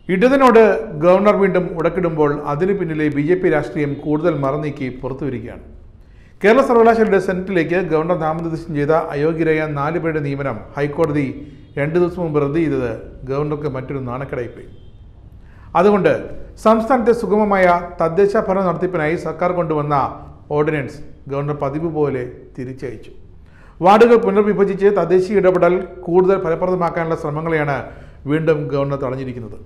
ഇടതിനോട് governor വീണ്ടും ഉടക്കിടുമ്പോൾ അതിനു പിന്നിലെ ബി.ജെ.പി. രാഷ്ട്രീയം കൂടുതൽ മറനീക്കി പുറത്തുവരികയാണ്. കേരള സർവകലാശാലയുടെ സെനറ്റിലേക്ക് ഗവർണർ നാമനിർദ്ദേശം ചെയ്ത അയോഗ്യരായ 4 പേരുടെ നിയമനം ഹൈക്കോടതി 2 ദിവസം മുമ്പ് റദ്ദ് ചെയ്തത് ഗവർണർക്ക് മറ്റൊരു നാണക്കേടായിപ്പോയി. അതുകൊണ്ട് സംസ്ഥാനത്തെ സുഗമമായ തദ്ദേശ ഭരണ നടത്തിപ്പിനായി സർക്കാർ കൊണ്ടുവന്ന ഓർഡിനൻസ് ഗവർണർ പതിവ് പോലെ തിരിച്ചയച്ചു. വാർഡുകൾ പുനർവിഭജിച്ച് തദ്ദേശീയ ഇടപെടൽ കൂടുതൽ ഫലപ്രദമാക്കാനുള്ള ശ്രമങ്ങളെയാണ് വീണ്ടും ഗവർണർ തടഞ്ഞിരിക്കുന്നത്.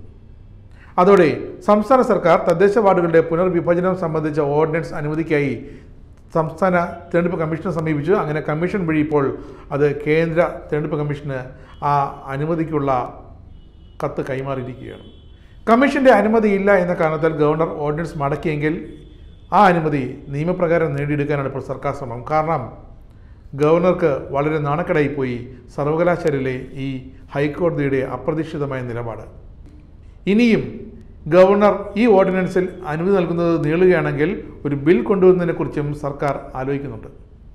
അതോടെ സംസ്ഥാന സർക്കാർ തദ്ദേശ വാർഡുകളുടെ പുനർവിഭജനം സംബന്ധിച്ച ഓർഡിനൻസ് അനുമതിക്കായി സംസ്ഥാന തിരഞ്ഞെടുപ്പ് കമ്മീഷനെ സമീപിച്ചു. അങ്ങനെ കമ്മീഷൻ വഴി ഇപ്പോൾ അത് കേന്ദ്ര തിരഞ്ഞെടുപ്പ് കമ്മീഷന് ആ അനുമതിക്കുള്ള കത്ത് കൈമാറിയിരിക്കുകയാണ്. കമ്മീഷന്റെ അനുമതിയില്ല എന്ന കാരണത്താൽ ഗവർണർ ഓർഡിനൻസ് മടക്കിയെങ്കിൽ ആ അനുമതി നിയമപ്രകാരം നേടിയെടുക്കാനാണ് ഇപ്പോൾ സർക്കാർ ശ്രമം. കാരണം ഗവർണർക്ക് വളരെ നാണക്കേടായിപ്പോയി സർവകലാശാലയിലെ ഈ ഹൈക്കോടതിയുടെ അപ്രതീക്ഷിതമായ നിലപാട്. ഇനിയും ഗവർണർ ഈ ഓർഡിനൻസിൽ അനുമതി നൽകുന്നത് നീളുകയാണെങ്കിൽ ഒരു ബിൽ കൊണ്ടുവന്നതിനെക്കുറിച്ചും സർക്കാർ ആലോചിക്കുന്നുണ്ട്.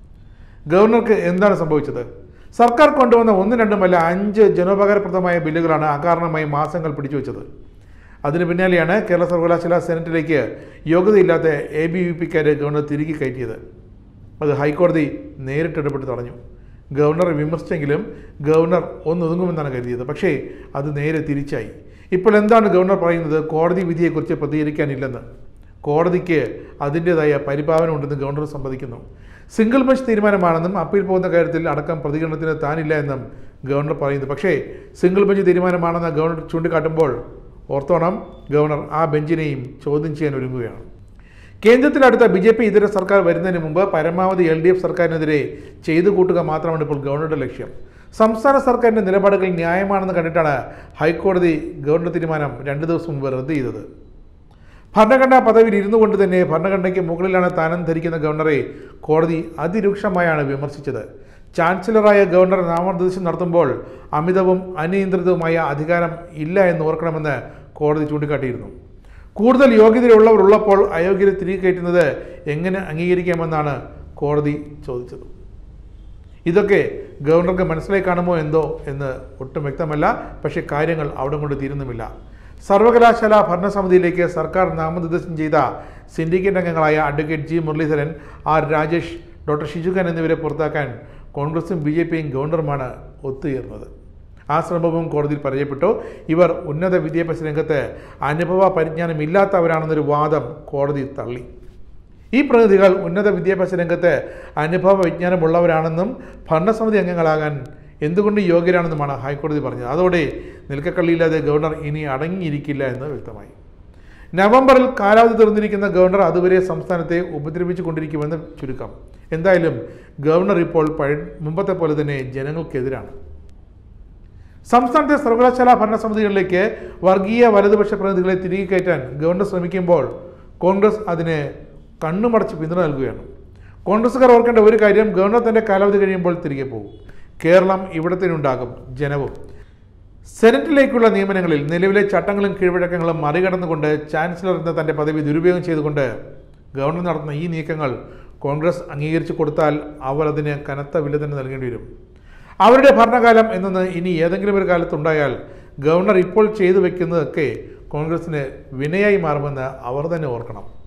ഗവർണർക്ക് എന്താണ് സംഭവിച്ചത്? സർക്കാർ കൊണ്ടുവന്ന 1, 2 അല്ല 5 ജനോപകാരപ്രദമായ ബില്ലുകളാണ് അകാരണമായി മാസങ്ങൾ പിടിച്ചുവെച്ചത്. അതിന് പിന്നാലെയാണ് കേരള സർവകലാശാല സെനറ്റിലേക്ക് യോഗ്യതയില്ലാത്ത ABVP-ക്കാരെ ഗവർണർ തിരികെ കയറ്റിയത്. അത് ഹൈക്കോടതി നേരിട്ടിടപെട്ട് തടഞ്ഞു. ഗവർണറെ വിമർശിച്ചെങ്കിലും ഗവർണർ ഒന്നൊതുങ്ങുമെന്നാണ് കരുതിയത്. പക്ഷേ അത് നേരെ തിരിച്ചായി. ഇപ്പോൾ എന്താണ് ഗവർണർ പറയുന്നത്? കോടതി വിധിയെക്കുറിച്ച് പ്രതികരിക്കാനില്ലെന്ന്. കോടതിക്ക് അതിൻ്റേതായ പരിപാലനം ഉണ്ടെന്ന് ഗവർണർ സമ്മതിക്കുന്നു. സിംഗിൾ ബെഞ്ച് തീരുമാനമാണെന്നും അപ്പീൽ പോകുന്ന കാര്യത്തിൽ അടക്കം പ്രതികരണത്തിന് താനില്ല എന്നും ഗവർണർ പറയുന്നു. പക്ഷേ സിംഗിൾ ബെഞ്ച് തീരുമാനമാണെന്ന് ഗവർണർ ചൂണ്ടിക്കാട്ടുമ്പോൾ ഓർത്തോണം, ഗവർണർ ആ ബെഞ്ചിനെയും ചോദ്യം ചെയ്യാൻ ഒരുങ്ങുകയാണ്. കേന്ദ്രത്തിലടുത്ത BJP ഇതര സർക്കാർ വരുന്നതിന് മുമ്പ് പരമാവധി LDF സർക്കാരിനെതിരെ ചെയ്തു കൂട്ടുക മാത്രമാണ് ഇപ്പോൾ ഗവർണറുടെ ലക്ഷ്യം. സംസ്ഥാന സർക്കാരിൻ്റെ നിലപാടുകൾ ന്യായമാണെന്ന് കണ്ടിട്ടാണ് ഹൈക്കോടതി ഗവർണർ തീരുമാനം 2 ദിവസം മുമ്പ് റദ്ദ് ചെയ്തത്. ഭരണഘടനാ പദവിയിൽ ഇരുന്നു കൊണ്ട് തന്നെ ഭരണഘടനയ്ക്ക് മുകളിലാണ് താനെന്ന് ധരിക്കുന്ന ഗവർണറെ കോടതി അതിരൂക്ഷമായാണ് വിമർശിച്ചത്. ചാൻസലറായ ഗവർണർ നാമനിർദ്ദേശം നടത്തുമ്പോൾ അമിതവും അനിയന്ത്രിതവുമായ അധികാരം ഇല്ല എന്ന് ഓർക്കണമെന്ന് കോടതി ചൂണ്ടിക്കാട്ടിയിരുന്നു. കൂടുതൽ യോഗ്യതയുള്ളവർ ഉള്ളപ്പോൾ അയോഗ്യരെ തിരികെ കയറ്റുന്നത് എങ്ങനെ അംഗീകരിക്കാമെന്നാണ് കോടതി ചോദിച്ചത്. ഇതൊക്കെ ഗവർണർക്ക് മനസ്സിലായി കാണുമോ എന്തോ എന്ന് ഒട്ടും വ്യക്തമല്ല. പക്ഷേ കാര്യങ്ങൾ അവിടെ കൊണ്ട് തീരുന്നുമില്ല. സർവകലാശാല ഭരണസമിതിയിലേക്ക് സർക്കാർ നാമനിർദ്ദേശം ചെയ്ത സിൻഡിക്കേറ്റ് അംഗങ്ങളായ advocate G. Muraleedharan, R. Rajesh, doctor Shijukhan എന്നിവരെ പുറത്താക്കാൻ കോൺഗ്രസും BJPയും ഗവർണറുമാണ് ഒത്തുചേർന്നത്. ആ ശ്രമവും കോടതിയിൽ പരാജയപ്പെട്ടു. ഇവർ ഉന്നത വിദ്യാഭ്യാസ രംഗത്ത് അനുഭവ പരിജ്ഞാനം ഇല്ലാത്തവരാണെന്നൊരു വാദം കോടതി തള്ളി. ഈ പ്രതിനിധികൾ ഉന്നത വിദ്യാഭ്യാസ രംഗത്ത് അനുഭവ വിജ്ഞാനമുള്ളവരാണെന്നും ഭരണസമിതി അംഗങ്ങളാകാൻ എന്തുകൊണ്ട് യോഗ്യരാണെന്നുമാണ് ഹൈക്കോടതി പറഞ്ഞത്. അതോടെ നിൽക്കക്കള്ളിയില്ലാതെ ഗവർണർ ഇനി അടങ്ങിയിരിക്കില്ല എന്ന് വ്യക്തമായി. നവംബറിൽ കാലാവധി തീർന്നിരിക്കുന്ന ഗവർണർ അതുവരെ സംസ്ഥാനത്തെ ഉപദ്രവിച്ചു കൊണ്ടിരിക്കുമെന്ന് ചുരുക്കം. എന്തായാലും ഗവർണർ ഇപ്പോൾ മുമ്പത്തെ പോലെ തന്നെ ജനങ്ങൾക്കെതിരാണ്. സംസ്ഥാനത്തെ സർവകലാശാല ഭരണസമിതികളിലേക്ക് വർഗീയ വലതുപക്ഷ പ്രതിനിധികളെ തിരികെ കയറ്റാൻ ഗവർണർ ശ്രമിക്കുമ്പോൾ കോൺഗ്രസ് അതിന് കണ്ണുമടച്ച് പിന്തുണ നൽകുകയാണ്. കോൺഗ്രസ്സുകാർ ഓർക്കേണ്ട ഒരു കാര്യം, ഗവർണർ തൻ്റെ കാലാവധി കഴിയുമ്പോൾ തിരികെ പോകും. കേരളം ഇവിടത്തിനുണ്ടാകും ജനവും. സെനറ്റിലേക്കുള്ള നിയമനങ്ങളിൽ നിലവിലെ ചട്ടങ്ങളും കീഴ്വഴക്കങ്ങളും മറികടന്നുകൊണ്ട് ചാൻസലർ എന്ന തൻ്റെ പദവി ദുരുപയോഗം ചെയ്തുകൊണ്ട് ഗവർണർ നടത്തുന്ന ഈ നീക്കങ്ങൾ കോൺഗ്രസ് അംഗീകരിച്ചു കൊടുത്താൽ അവർ അതിന് കനത്ത വില തന്നെ നൽകേണ്ടി വരും. അവരുടെ ഭരണകാലം എന്നൊന്ന് ഇനി ഏതെങ്കിലും ഒരു കാലത്തുണ്ടായാൽ ഗവർണർ ഇപ്പോൾ ചെയ്തു വയ്ക്കുന്നതൊക്കെ കോൺഗ്രസിന് വിനയായി മാറുമെന്ന് അവർ തന്നെ ഓർക്കണം.